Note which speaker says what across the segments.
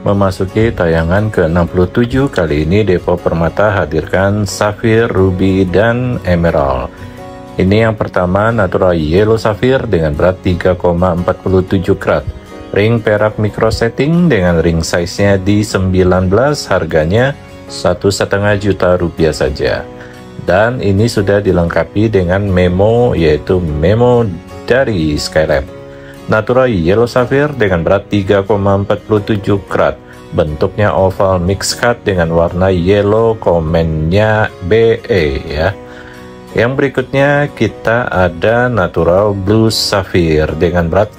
Speaker 1: Memasuki tayangan ke-67 kali ini Depo Permata hadirkan Safir, Ruby, dan Emerald. Ini yang pertama natural yellow Safir dengan berat 3,47 karat. Ring perak micro setting dengan ring size-nya di 19, harganya 1,5 juta rupiah saja. Dan ini sudah dilengkapi dengan memo, yaitu memo dari Skylab. Natural yellow Safir dengan berat 3,47 karat. Bentuknya oval mix cut dengan warna yellow, komennya BE ya. Yang berikutnya kita ada natural blue Safir dengan berat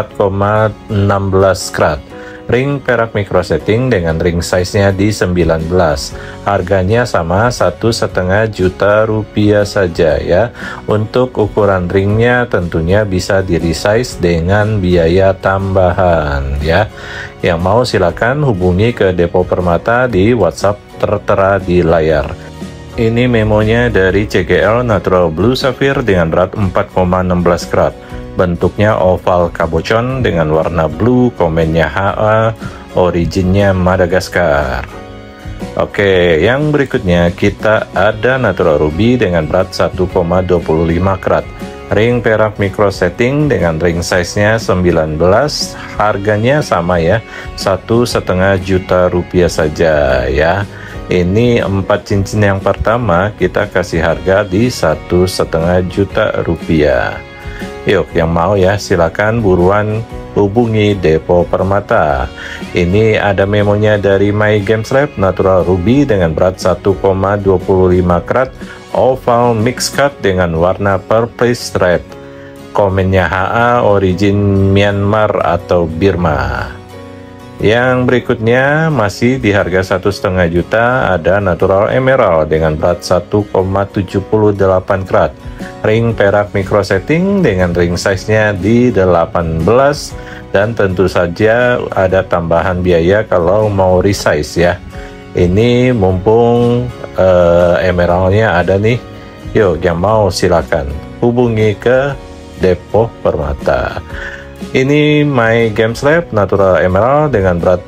Speaker 1: 4,16 karat. Ring perak micro setting dengan ring size-nya di 19. Harganya sama 1,5 juta rupiah saja ya. Untuk ukuran ringnya tentunya bisa di resize dengan biaya tambahan ya. Yang mau silakan hubungi ke Depo Permata di WhatsApp tertera di layar. Ini memonya dari CGL Natural Blue Safir dengan berat 4,16 karat. Bentuknya oval kabocon dengan warna blue, komennya HA, originnya Madagaskar. Oke, yang berikutnya kita ada natural ruby dengan berat 1,25 karat. Ring perak micro setting dengan ring size-nya 19, harganya sama ya, 1,5 juta rupiah saja ya. Ini 4 cincin yang pertama kita kasih harga di 1,5 juta rupiah. Yuk, yang mau ya silakan buruan hubungi Depo Permata. Ini ada memonya dari My Games Lab natural ruby dengan berat 1,25 karat, oval mix cut dengan warna purplish red. Komennya HA, origin Myanmar atau Burma. Yang berikutnya masih di harga 1,5 juta ada natural emerald dengan berat 1,78 karat. Ring perak micro setting dengan ring size-nya di 18, dan tentu saja ada tambahan biaya kalau mau resize ya. Ini mumpung emeraldnya ada nih. Yuk, yang mau silakan hubungi ke Depo Permata. Ini My Games Lab natural emerald dengan berat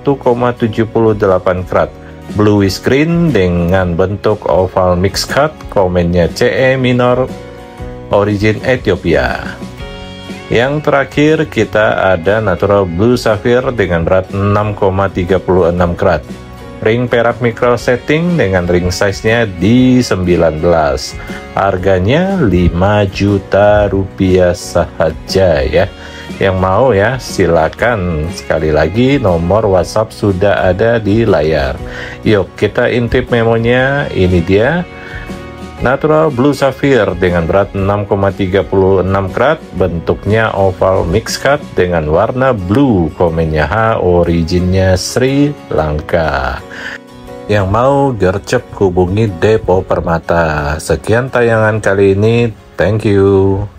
Speaker 1: 1,78 karat. Bluish green dengan bentuk oval mix cut, komennya CE minor, origin Ethiopia. Yang terakhir kita ada natural blue Safir dengan berat 6,36 karat. Ring perak micro setting dengan ring size-nya di 19. Harganya 5 juta rupiah saja ya. Yang mau ya silakan, sekali lagi nomor WhatsApp sudah ada di layar. Yuk kita intip memonya. Ini dia natural blue Safir dengan berat 6,36 karat. Bentuknya oval mix cut dengan warna blue, komennya H, originnya Sri Lanka. Yang mau gercep hubungi Depo Permata. Sekian tayangan kali ini, thank you.